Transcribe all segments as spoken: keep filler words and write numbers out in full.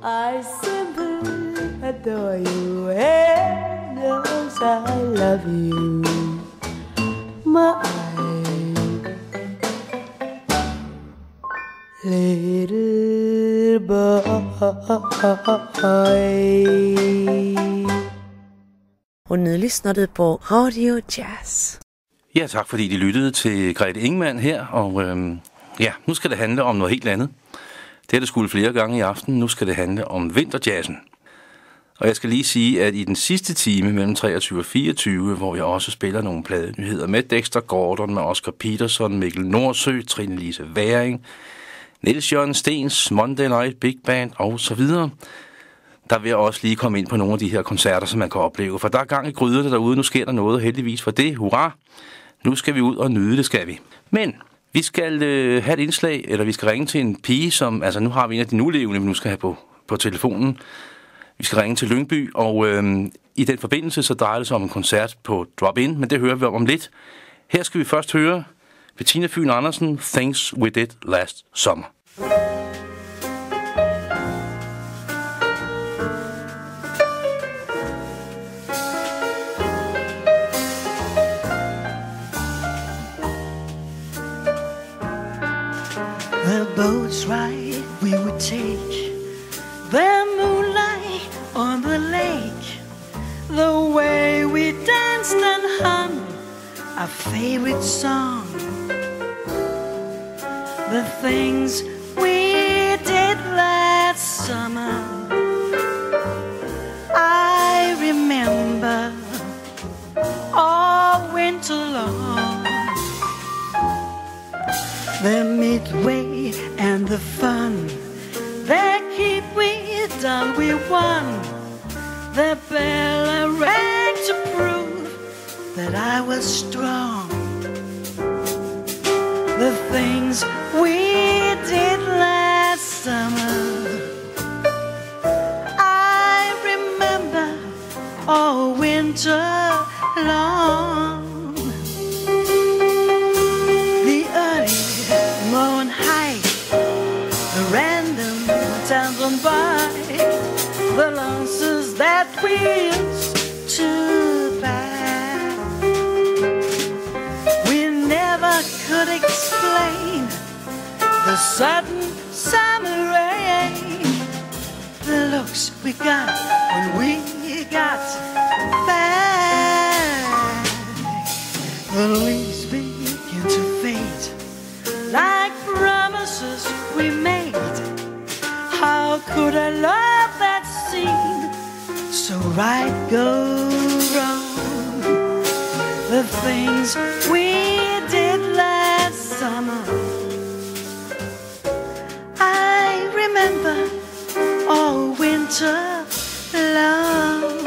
I simply adore you. Heaven knows I love you, my little boy. Och nu lyssnar du på Radio Jazz. Ja, tak fordi de lyttede til Grete Ingemann her, og øhm, ja, nu skal det handle om noget helt andet. Det har det skulle flere gange i aften. Nu skal det handle om vinterjazzen. Og jeg skal lige sige, at i den sidste time mellem treogtyve og fireogtyve, hvor jeg også spiller nogle pladenyheder med Dexter Gordon, med Oscar Peterson, Mikkel Nordsø, Trine Lise Væring, Niels Jørgen Stens, Monday Night Big Band og så videre, der vil jeg også lige komme ind på nogle af de her koncerter, som man kan opleve. For der er gang i gryderne derude, nu sker der noget, heldigvis for det. Hurra! Nu skal vi ud og nyde det, skal vi. Men vi skal øh, have et indslag, eller vi skal ringe til en pige, som, altså nu har vi en af de nulevende, vi nu skal have på, på telefonen. Vi skal ringe til Lyngby, og øh, i den forbindelse, så drejer det sig om en koncert på Drop-In, men det hører vi om om lidt. Her skal vi først høre Bettina Fyn Andersen, Things We Did Last Summer. The boat's ride we would take, the moonlight on the lake, the way we danced and hummed our favorite song, the things we did last summer. I remember all winter long, the midway and the fun, that keep we done, we won. The bell rang to prove that I was strong. The things we did last summer, I remember all winter long. The early morning hike, the random towns on by, the lances that we used to buy. We never could explain the sudden summer rain, the looks we got when we got back. The leaves begin to fade like promises we made. How could I love that scene so right go wrong? The things we did last summer, I remember all winter long.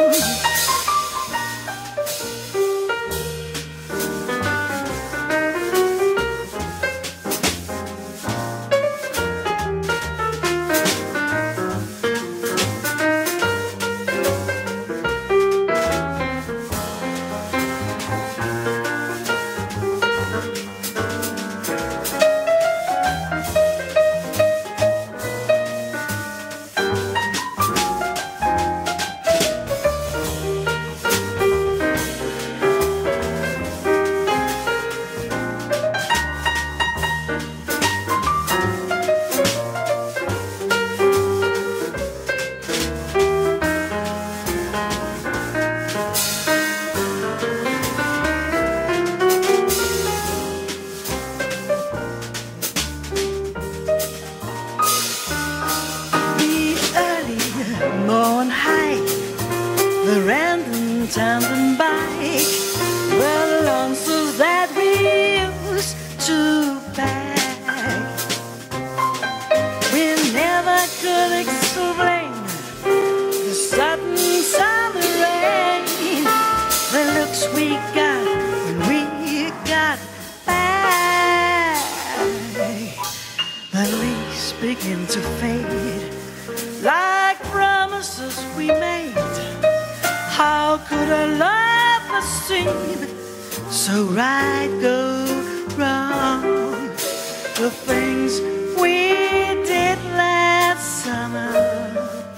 Begin to fade like promises we made. How could I love the scene so right go wrong? The things we did last summer,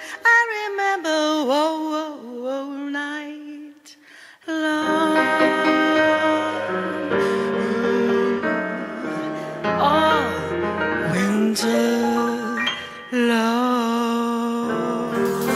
I remember oh, oh, oh, night long. Oh, winter long.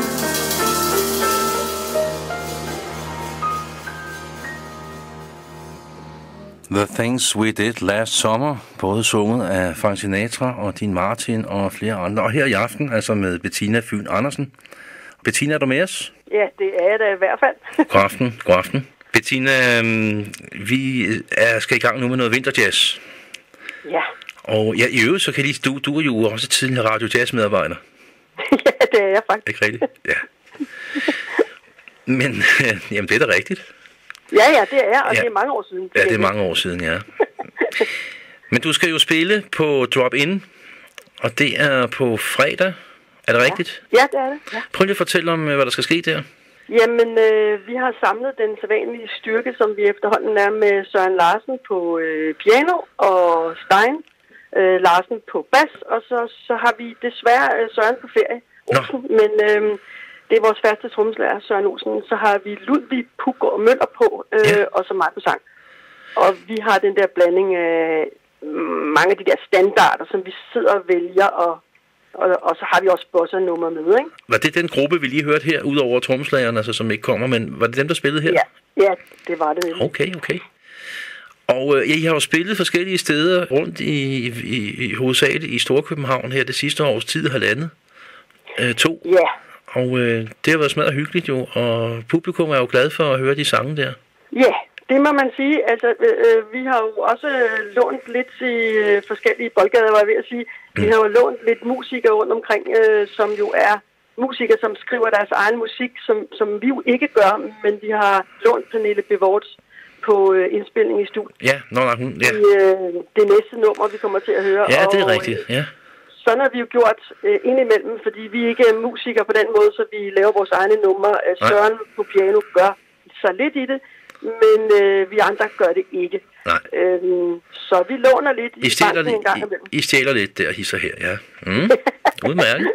The Things We Did Last Summer, både sunget af Frank Sinatra og Dean Martin og flere andre. Og her i aften, altså med Bettina Fyn Andersen. Bettina, er du med os? Ja, det er jeg da i hvert fald. God aften, god aften. Bettina, vi er, skal i gang nu med noget vinterjazz. Ja. Og ja, i øvrigt, så kan lige, du, du er jo også tidligere Radio Jazz medarbejder. Ja, det er jeg faktisk. Ikke rigtigt? Ja. Men, jamen det er da rigtigt. Ja, ja, det er jeg, og ja. det er mange år siden. Ja, det er mange år siden, ja. Men du skal jo spille på Drop In, og det er på fredag. Er det ja. rigtigt? Ja, det er det. Ja. Prøv lige at fortælle om, hvad der skal ske der. Jamen, øh, vi har samlet den sædvanlige styrke, som vi efterhånden er med Søren Larsen på øh, piano og Stein øh, Larsen på bas, og så, så har vi desværre øh, Søren på ferie. Olsen, men øh, det er vores faste trommeslager, Søren Olsen. Så har vi Ludvig, Puk og Møller på, øh, ja. Og så mig på sang. Og vi har den der blanding af mange af de der standarder, som vi sidder og vælger, og, og, og så har vi også bossa-nummer med, ikke? Var det den gruppe, vi lige hørte her, ud over trommeslagerne, altså, som ikke kommer, men var det dem, der spillede her? Ja, ja, det var det. Okay, okay. Og øh, I har jo spillet forskellige steder rundt i, i, i hovedsageligt i Storkøbenhavn her det sidste års tid, halvandet. Øh, to. Ja. Og øh, det har været smadret hyggeligt jo, og publikum er jo glad for at høre de sange der. Ja, det må man sige. Altså, øh, vi har jo også øh, lånt lidt i øh, forskellige boldgader, var jeg ved at sige. Mm. Vi har jo lånt lidt musikere rundt omkring, øh, som jo er musikere, som skriver deres egen musik, som, som vi jo ikke gør, men vi har lånt Pernille Bevorts på øh, indspilning i studiet. Ja, nå, nej, hun, ja. I øh, det næste nummer, vi kommer til at høre. Ja, det er og, rigtigt, ja. Sådan har vi jo gjort øh, indimellem, fordi vi ikke er musikere på den måde, så vi laver vores egne numre. Søren på piano gør så lidt i det, men øh, vi andre gør det ikke. Nej. Øhm, så vi låner lidt I i banken en gang I, imellem. I stjæler lidt der, hisser her, ja. Mm. Udmærket.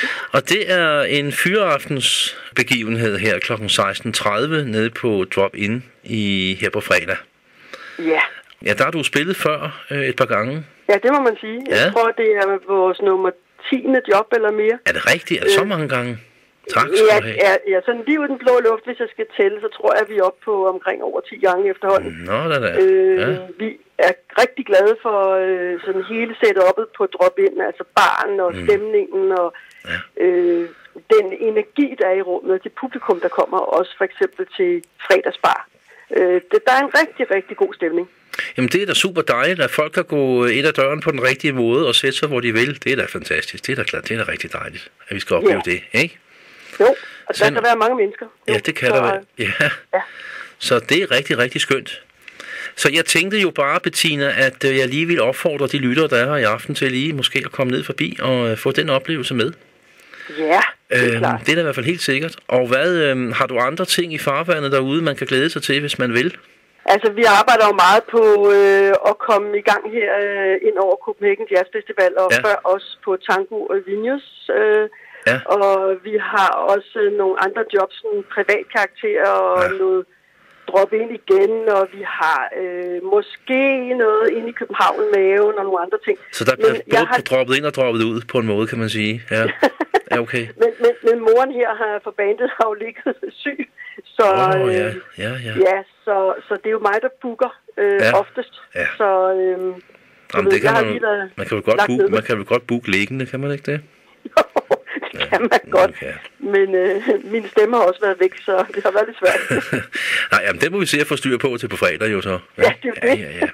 Og det er en fyraftens begivenhed her klokken seksten tredive nede på Drop In i, her på fredag. Ja. Ja, der har du spillet før øh, et par gange. Ja, det må man sige. Ja. Jeg tror, det er vores nummer tiende job eller mere. Er det rigtigt? Er det så mange gange? Tak skal ja, du have. Ja, ja, sådan lige ud den blå luft, hvis jeg skal tælle, så tror jeg, at vi er oppe på omkring over ti gange efterhånden. Nå, da da. Øh, Ja. Vi er rigtig glade for øh, sådan hele setup'et på Drop-In, altså baren og mm. stemningen og Ja. øh, den energi, der er i rummet, til publikum, der kommer også for eksempel til fredagsbar. Øh, det, der er en rigtig, rigtig god stemning. Jamen, det er da super dejligt, at folk kan gå ind ad døren på den rigtige måde og sætte sig, hvor de vil. Det er da fantastisk. Det er da klart. Det er da rigtig dejligt, at vi skal opleve Ja. det, ikke? Jo, og der Sådan- kan være mange mennesker. Jo, Ja, det kan så, der være. Ja. ja. Så det er rigtig, rigtig skønt. Så jeg tænkte jo bare, Bettina, at øh, jeg lige ville opfordre de lyttere, der er her i aften, til lige måske at komme ned forbi og øh, få den oplevelse med. Ja, det er Øh, klart. det er da i hvert fald helt sikkert. Og hvad øh, har du andre ting i farvandet derude, man kan glæde sig til, hvis man vil? Altså, vi arbejder jo meget på øh, at komme i gang her øh, ind over Copenhagen Jazz Festival, og Ja. før også på Tango og Vilnius. Øh, Ja. Og vi har også øh, nogle andre jobs, sådan privat karakter og Ja. ja. noget drop ind igen, og vi har øh, måske noget inde i København, maven og nogle andre ting. Så der bliver Men både jeg har- droppet ind og droppet ud på en måde, kan man sige. Ja, ja okay. Men, men, men moren her har for bandet har jo ligget syg, så, Åh, oh, øh, ja, ja, ja. ja så, så det er jo mig, der booker øh, Ja. oftest. Ja. Så øh, Jamen, det kan jeg har man, lige været man kan vel godt lagt booke, ned. man kan vel godt booke liggende, kan man ikke det? det kan man godt, Okay. men øh, min stemme har også været væk, så det har været lidt svært. Nej, jamen det må vi se at få styr på til på fredag jo så. Ja, det er ja, det. ja, ja.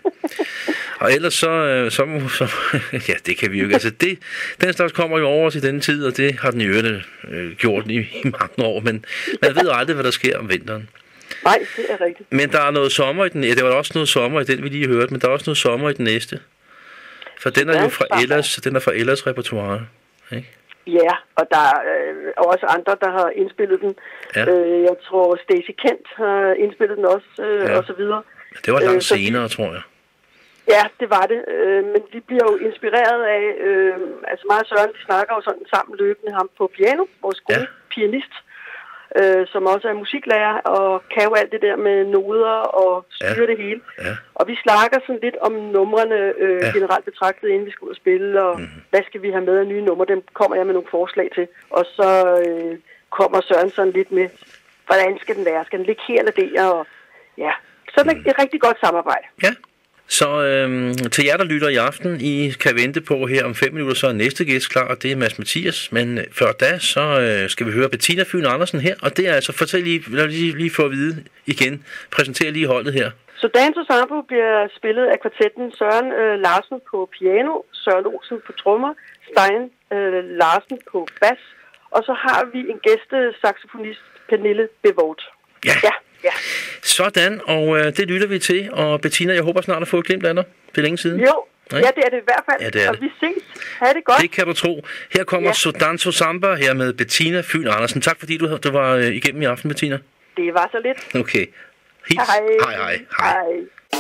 Og ellers så, øh, så, må- så ja, det kan vi jo ikke. Altså det, den slags kommer jo over til denne tid, og det har den i øvrigt øh, gjort i, i mange år, men man ved jo aldrig, hvad der sker om vinteren. Nej, det er rigtigt. Men der er noget sommer i den, ja, det var også noget sommer i den, vi lige hørte, men der er også noget sommer i den næste. For den er jo fra Ellas, den er fra Ellas repertoire, ikke? Ja, og der er øh, også andre, der har indspillet den. Ja. Øh, jeg tror, Stacey Kent har indspillet den også, øh, Ja. og så videre. Det var langt Øh, så- senere, tror jeg. Ja, det var det. Øh, men vi bliver jo inspireret af, øh, altså mig og Søren, de snakker jo sådan sammen løbende ham på piano, vores gode ja. pianist, øh, som også er musiklærer, og kan jo alt det der med noder og styre ja. det hele. Ja. Og vi snakker sådan lidt om numrene øh, ja. generelt betragtet, inden vi skal ud og spille, og mm. hvad skal vi have med af nye numre, dem kommer jeg med nogle forslag til. Og så øh, kommer Søren sådan lidt med, hvordan skal den være? Skal den ligge her eller der? Og ja, så er det mm. et rigtig godt samarbejde. Ja. Så øhm, til jer, der lytter i aften, I kan vente på her om fem minutter, så er næste gæst klar, og det er Mads Mathias. Men før da, så øh, skal vi høre Bettina Fyn Andersen her, og det er altså, fortæl lige, lad lige, lige få at vide igen, præsentere lige holdet her. Så Dance Ensemble bliver spillet af kvartetten Søren øh, Larsen på piano, Søren Olsen på trommer, Stein øh, Larsen på bas, og så har vi en gæstesaxofonist, Pernille Bevort. Ja. ja. Ja. Sådan, og øh, det lytter vi til. Og Bettina, jeg håber snart at få et glimt af dig. Det er længe siden. Jo, nej? Ja, det er det i hvert fald. Ja, det er og det. vi ses. Ha' det godt. Det kan du tro. Her kommer ja. Sodanzo Samba her med Bettina Fyn Andersen. Tak fordi du, du var øh, igennem i aften, Bettina. Det var så lidt. Okay. Hils. Hej. Hej, hej. Hej. Hej.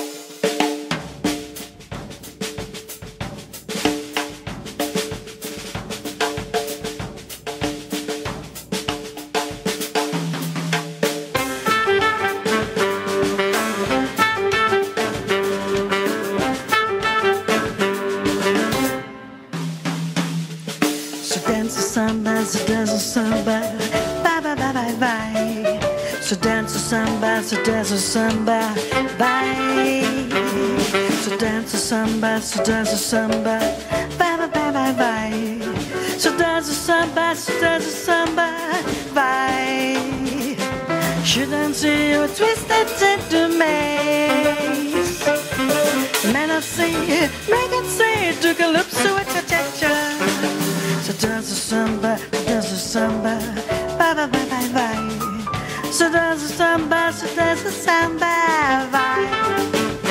So dance a samba, bye bye bye bye bye. So dance a samba, so dance a samba, bye. So dance a samba, so dance a samba, bye bye bye bye bye. So dance a samba, so dance a samba, bye. Je danse au twisted tender maze. Man I see, make it say, do calypso at cha-cha-cha. So dance a samba, dance a samba, bye bye bye bye bye. So dance a samba, so dance a samba, bye.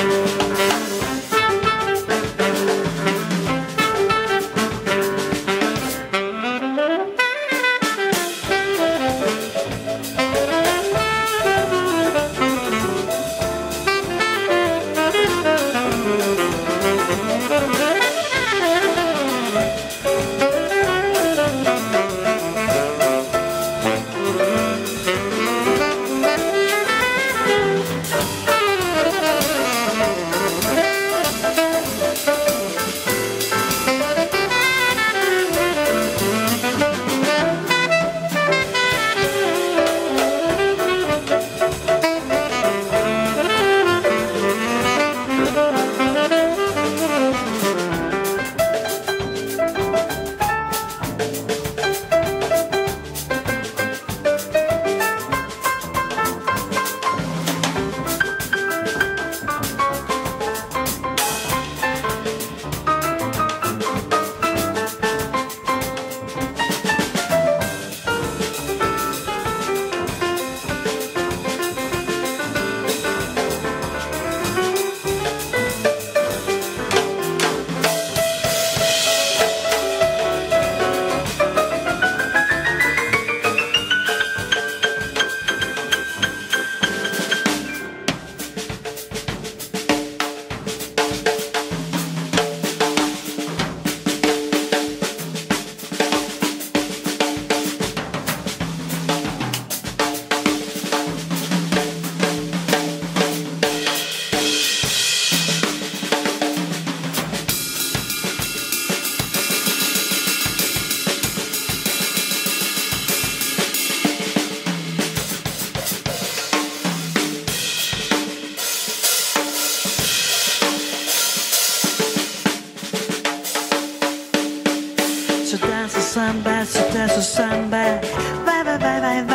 Samba, so dance a samba, bye bye bye bye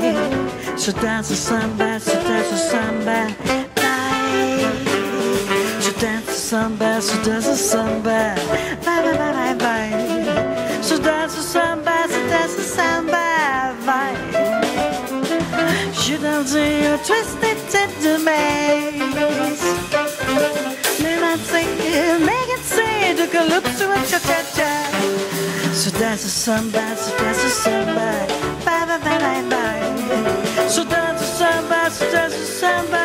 bye. So dance a samba, so dance a samba, bye. So dance a samba, so dance a samba, bye bye bye bye bye. So dance a samba, so dance a samba, bye. Je danse au twisted tender maze. Then I sing, make it say, do calypso and cha-cha-cha. So dance a samba, so dance a samba, bye bye bye bye bye. So dance a samba, so dance a samba.